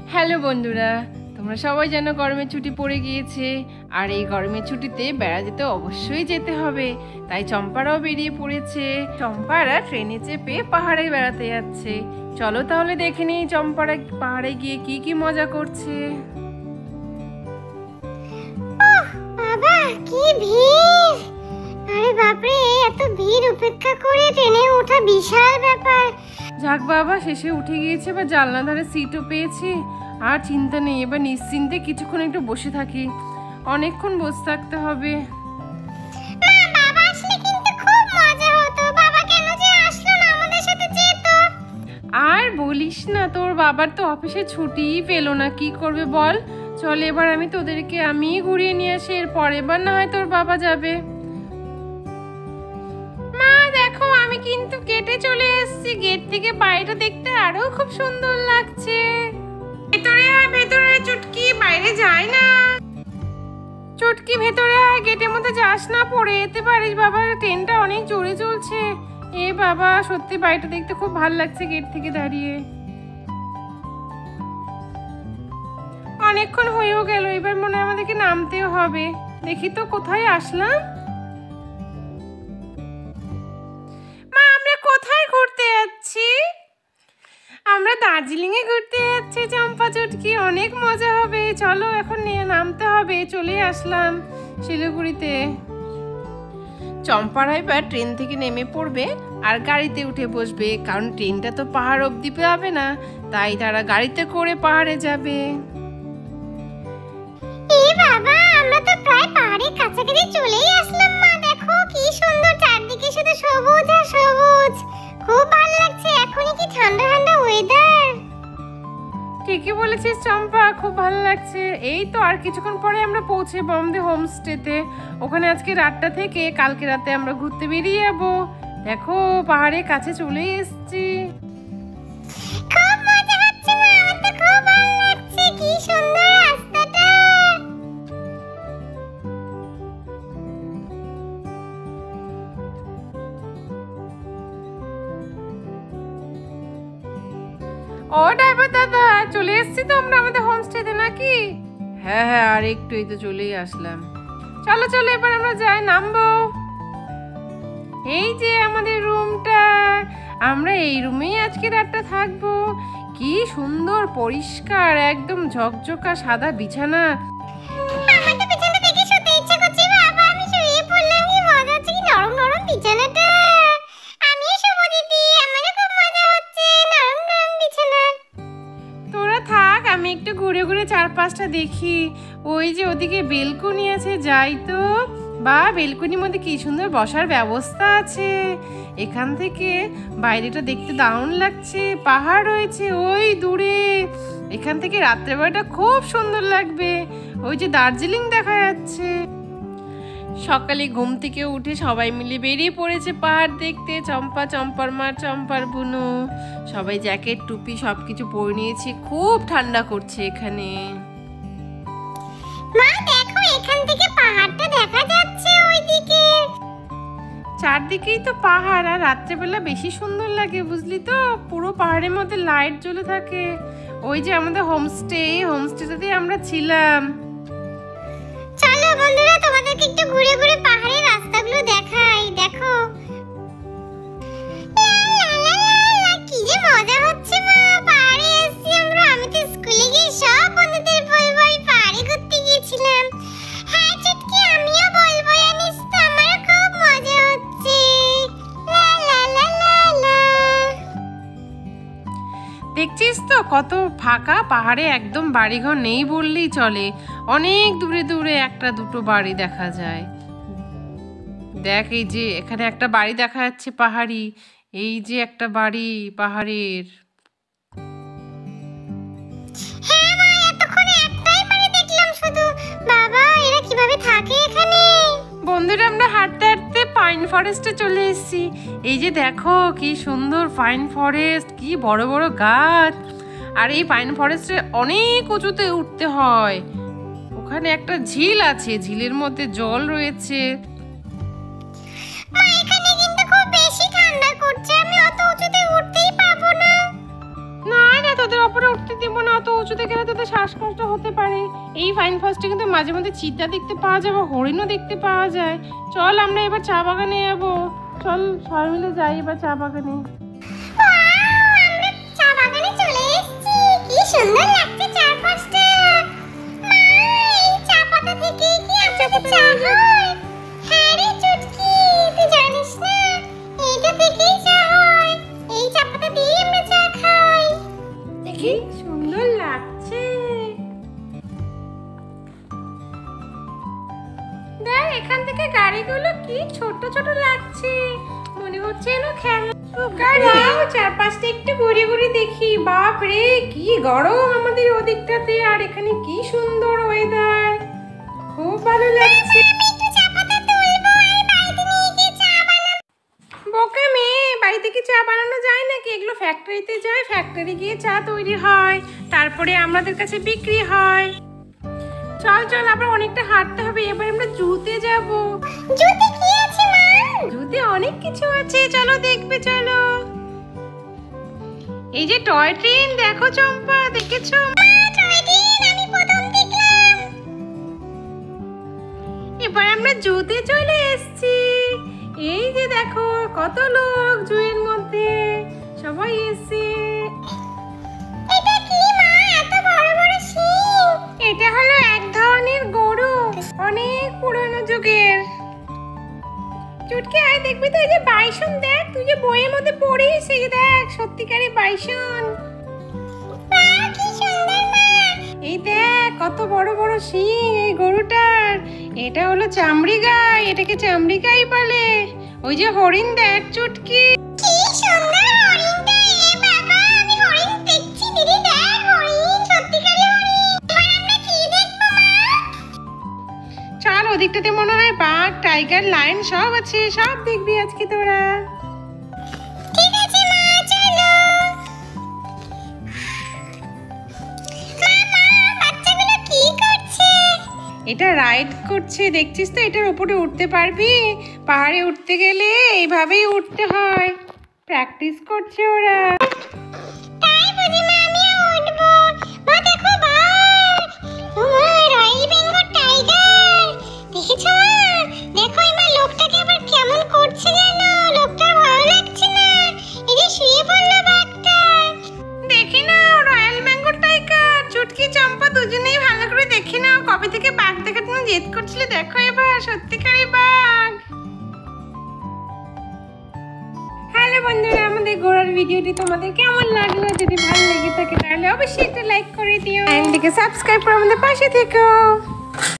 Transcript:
Hello বন্ধুরা, তোমরা সবাই জানো গরমের ছুটি পড়ে গিয়েছে। আর এই গরমের ছুটিতে বেড়াতে তো অবশ্যই যেতে হবে, তাই চম্পারাও বেরিয়ে পড়েছে। চম্পারা ট্রেনে চেপে পাহাড়ে বেড়াতে যাচ্ছে। চলো তাহলে দেখে নিই চম্পারা পাহাড়ে গিয়ে কি কি মজা করছে। বাবা কি ভিড়! আরে বাপরে, এত ভিড় উপেক্ষা করে ট্রেনে ওঠা বিশাল ব্যাপার। যাক বাবা, শেষে উঠে গিয়েছে, বা জানলা ধারে সিটও পেয়েছি। আর চিন্তা নেই, এবার নিশ্চিন্তে কিছুক্ষণ একটু বসে থাকি। অনেকক্ষণ বসে থাকতে হবে। বাবা আসলে কিন্তু খুব মজা হতো। বাবা কেন যে আসলো না, আমাদের সাথে যেত। আর বলিস না, তোর বাবার তো অফিসে ছুটিই পেলো না, কি করবে বল। চল এবার আমি তোদেরকে ঘুরিয়ে নিয়ে আসি, এরপর এবার না হয় তোর বাবা যাবে। মা দেখো, আমি কিন্তু গেটে চলে এসেছি। গেট থেকে বাইরে দেখতে আরো খুব সুন্দর লাগছে। ভেতরে আয়, ভেতরে চুটকি, বাইরে যায় না। চুটকি ভেতরে আয়, গেটের মধ্যে যাস না, পড়ে যেতে পারিস। বাবা ট্রেনটা অনেক জোরে চলছে। এ বাবা, সত্যি বাড়িটা দেখতে খুব ভালো লাগছে গেট থেকে দাঁড়িয়ে। অনেকক্ষণ হয়েও গেল, এবার মনে হয় আমাদেরকে নামতেও হবে। দেখি তো কোথায় আসলাম। মা আমরা কোথায় ঘুরতে যাচ্ছি? আমরা দার্জিলিং এ ঘুরতে যাচ্ছি চম্পা চুটকি, অনেক মজা হবে। চলো এখন নিয়ে নামতে হবে। চলে আসলাম শিলিগুড়িতে। চম্পারা এবার ট্রেন থেকে নেমে পড়বে আর গাড়িতে উঠে বসবে, কারণ ট্রেনটা তো পাহাড় অবধি যাবে না, তাই তারা গাড়িতে করে পাহাড়ে যাবে। এ বাবা, আমরা তো প্রায় পাহাড়ের কাছাকাছি চলেই আসলাম। মা দেখো কি সুন্দর, চারদিকে শুধু সবুজ আর সবুজ। খুব ভালো লাগছে। এখনই কি ঠান্ডা ঠান্ডা ওয়েদার। ঠিকই বলেছিস চম্পা, খুব ভালো লাগছে। এই তো আর কিছুক্ষণ পরে আমরা পৌঁছেবো আমাদের হোমস্টেতে। ওখানে আজকে রাতটা থেকে কালকে রাতে আমরা ঘুরতে বেরিয়ে যাবো। দেখো পাহাড়ের কাছে চলে এসেছি। খুব মজা হচ্ছে মা, আমার তো খুব ভালো লাগছে। কি সুন্দর রাস্তাটা। ও ড্রাইভার দাদা, চলে এসেছি তো আমরা আমাদের হোমস্টেতে নাকি? হ্যাঁ হ্যাঁ, আর একটু, এই তো চলেই আসলাম। চলো চলো এবার আমরা যাই, নামবো। এই যে আমাদের রুমটা, আমরা এই রুমেই আজকে রাতটা থাকবো। কি সুন্দর পরিষ্কার, একদম ঝকঝকা সাদা বিছানা। আমার তো বিছানা দেখে শুতে ইচ্ছে করছে। বাবা আমি শুয়ে পড়লাম, কি মজা হচ্ছে। কি নরম নরম বিছানাটা। আমিও শুবো দিদি, আমারও খুব মজা হচ্ছে। নরম নরম বিছানা। তোরা থাক, আমি একটু ঘুরে ঘুরে চারপাশটা দেখি। ওই যে ওদিকে বেলকনি আছে, যাই তো। বা বেলকনির মধ্যে কি সুন্দর বসার ব্যবস্থা আছে। এখান থেকে বাইরেটা দেখতে দারুণ লাগছে। পাহাড় রয়েছে ওই দূরে। এখান থেকে রাত্রেবেলাটা খুব সুন্দর লাগবে। ওই যে দার্জিলিং দেখা যাচ্ছে। সকালে ঘুম থেকে উঠে সবাই মিলে বেরিয়ে পড়েছে পাহাড় দেখতে। চম্পা, চম্পার মা, চম্পার বুনু, সবাই জ্যাকেট টুপি সবকিছু পরে নিয়েছে। খুব ঠান্ডা করছে এখানে। মা দেখো, এখান থেকে পাহাড়টা দেখা যাচ্ছে ওইদিকে। চারদিকেই তো পাহাড়, আর রাত্রেবেলা বেশি সুন্দর লাগে, বুঝলি তো। পুরো পাহাড়ের মধ্যে লাইট জ্বলে থাকে। ওই যে আমাদের হোমস্টেটাতে আমরা ছিলাম। চলো বন্ধুরা, তোমাদেরকে একটু ঘুরে ঘুরে পাহাড়ের রাস্তাগুলো দেখাই। দেখো লা লা লা লা, কি যে মজা হচ্ছে। মা পাহাড়ে এসেছি আমরা। আমি তো স্কুলে গিয়ে সব বন্ধুদের বলবো আমি পাহাড়ে ঘুরতে গিয়েছিলাম। হ্যাঁ চুটকি, আমিও বলবো, জানিস তো আমারও খুব মজা হচ্ছে। লা লা লা লা লা। দেখছিস তো কত ফাঁকা পাহাড়ে, একদম বাড়িঘর নেই বললেই চলে। অনেক দূরে দূরে একটা দুটো বাড়ি দেখা যায়। দেখ এই যে এখানে একটা বাড়ি দেখা যাচ্ছে পাহাড়ি। এই যে একটা বাড়ি পাহাড়ের। হ্যাঁ মা, এতক্ষণে একটাই বাড়ি দেখলাম শুধু। বাবা এরা কিভাবে থাকে এখানে? বন্ধুরা আমরা হাঁটতে হাঁটতে পাইন ফরেস্টে চলে এসেছি। এই যে দেখো কি সুন্দর পাইন ফরেস্ট, কি বড় বড় গাছ। আর এই পাইন ফরেস্টে অনেক উঁচুতে উঠতে হয়। ওখানে একটা ঝিল আছে, ঝিলের মধ্যে জল রয়েছে। মা এখানে কিন্তু খুব বেশি ঠান্ডা করছে, আমি অত উঁচুতে উঠতেই পারবো না। না না, তোদের ওপরে উঠতে দিব না, অত উঁচুতে গেলে তো শ্বাসকষ্ট হতে পারে। এই ফাইন ফরেস্টে কিন্তু মাঝে মধ্যে চিতা দেখতে পাওয়া যায় বা হরিণও দেখতে পাওয়া যায়। চল আমরা এবার চা বাগানে যাবো, চল সবাই মিলে যাই এবার চা বাগানে। আমরা চা বাগানে চলে এসেছি, কি সুন্দর লাগছে চারপাশটা। মা, এই চা পাতা থেকে কি আমাদের চা হয়? হ্যাঁ রে চুটকি, তুই জানিস না এইটা থেকেই চা হয়। এই চা পাতা দিয়ে আমরা চা খাই। দেখি সুন্দর লাগছে। দেখ এখান থেকে গাড়িগুলো কি ছোট ছোট লাগছে, মনে হচ্ছে এলো খেলা। চারপাশটা একটু ঘুরে ঘুরে দেখি। বাপ রে কি গরম আমাদের ওদিকটাতে, আর এখানে কি সুন্দর ওয়েদার, খুব ভালো লাগছে। বোকা মেয়ে, বাড়ি থেকে চা বানানো যায় নাকি? এগুলো ফ্যাক্টরিতে যায়, ফ্যাক্টরি গিয়ে চা তৈরি হয়, তারপরে আমাদের কাছে বিক্রি হয়। চল চল, আবার অনেকটা হাঁটতে হবে। এবার আমরা জুতে যাব। জুতে কি আছে মা? জুতে অনেক কিছু আছে, চলো দেখবে চলো। এই যে টয় ট্রেন দেখো চম্পা, দেখেছো? টয় ট্রেন আমি প্রথম দেখলাম। এবার আমরা জুতে চলে এসেছি। এই যে দেখো কত লোক জুয়ের মধ্যে, সবাই এসে। এটা কি মা, এত বড় বড় শিং? এটা হলো এক ধরনের গরু, অনেক পুরনো যুগের। চুটকি আয় দেখবি তো, এই যে বাইসন দেখ, তুই যে বইয়ের মধ্যে পড়িস, এই যে দেখ সত্যিকারের বাইসন। কি সুন্দর মা। এই দেখ কত বড় বড় শিং এই গরুটার। এটা হলো চামড়ি গাই, এটাকে চামড়ি গাই বলে। ওই যে হরিণ দেখ চুটকি, কি সুন্দর হরিণটা। এ বাবা, আমি হরিণ দেখছি। দিদি দেখ হরিণ, সত্যিকারের হরিণ। এবার আমরা কি দেখবো মা? চল ওদিকটাতে মনে হয় বাঘ, টাইগার, লায়ন সব আছে, সব দেখবি আজকে তোরা। ঠিক আছে মা, চলো। মা, বাচ্চাগুলো কি করছে? এটা রাইড করছে, দেখছিস তো? এটার উপরে উঠতে পারবি? পাহাড়ে উঠতে গেলে এইভাবেই উঠতে হয়, প্র্যাকটিস করছে ওরা। তাই বুঝি মা, আমিও উঠবো। মা দেখো বাঘ, ও মা, রয়্যাল বেঙ্গল টাইগার। দেখেছো মা? দেখো এই মা, লোকটাকে আবার কেমন করছে জানো? লোকটার ভালো লাগছে না। এই যে শুয়ে পড়লো বাঘটা। দেখি না রয়্যাল বেঙ্গল টাইগার। চুটকি চম্পা দুজনেই ভালো করে দেখি না, কবে থেকে বাঘ দেখার জন্য জেদ করছিলে, দেখো এবার সত্যিকারের বাঘ। হ্যালো বন্ধুরা, আমাদের ঘোরার ভিডিওটি তোমাদের কেমন লাগলো? যদি ভালো লেগে থাকে তাহলে অবশ্যই একটা লাইক করে দিও, চ্যানেলটিকে সাবস্ক্রাইব করে আমাদের পাশে থেকো।